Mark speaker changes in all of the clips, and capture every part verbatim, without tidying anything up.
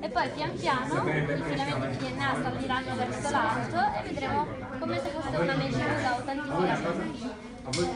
Speaker 1: e poi pian piano i filamenti di D N A saliranno verso l'alto e vedremo come se fosse una medusa o tanti filamenti.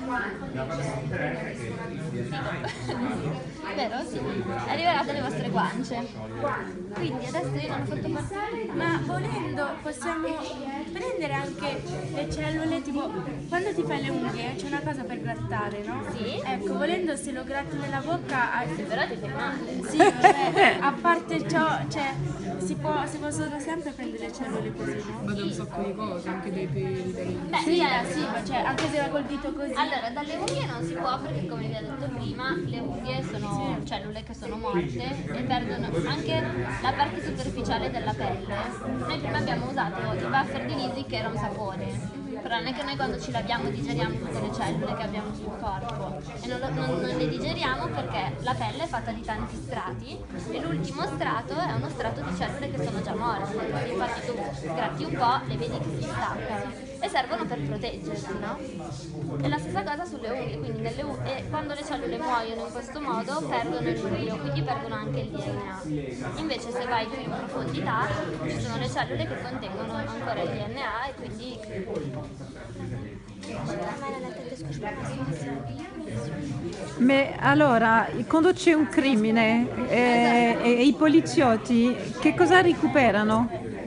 Speaker 1: Vero? Sì. Arriverate alle vostre guance. Quindi adesso io non ho fatto passare.
Speaker 2: Ma volendo possiamo prendere anche le cellule, tipo quando ti fai le unghie c'è una cosa per grattare, no?
Speaker 1: Sì.
Speaker 2: Ecco, volendo se lo gratto nella bocca. ah,
Speaker 1: Sì, però ti fai male.
Speaker 2: Sì, vabbè, a parte ciò, cioè, si, può, si possono sempre prendere le cellule così, no?
Speaker 3: Ma da un sacco di cose, anche dei peli, dei...
Speaker 1: Beh,
Speaker 2: Sì,
Speaker 1: cioè,
Speaker 2: eh, sì, ma cioè, anche se va col dito così.
Speaker 1: allora, dalle unghie non si può perché, come vi ho detto prima, le unghie sono cellule che sono morte e perdono anche la parte superficiale della pelle. Noi prima abbiamo usato i buffer di Lisi che era un sapone, però non è che noi quando ci laviamo digeriamo tutte le cellule che abbiamo sul corpo e non, lo- non- non le digeriamo perché la pelle è fatta di tanti strati e l'ultimo strato è uno strato di cellule che sono già morte. Infatti tu gratti un po', le vedi che si staccano e servono per proteggersi, no? E la stessa cosa sulle unghie, quindi nelle u- e quando le cellule muoiono in questo modo perdono il nucleo, quindi perdono anche il D N A. Invece se vai più in profondità ci sono le cellule che contengono ancora il D N A e quindi...
Speaker 4: Ma allora, quando c'è un crimine eh, e i poliziotti che cosa recuperano?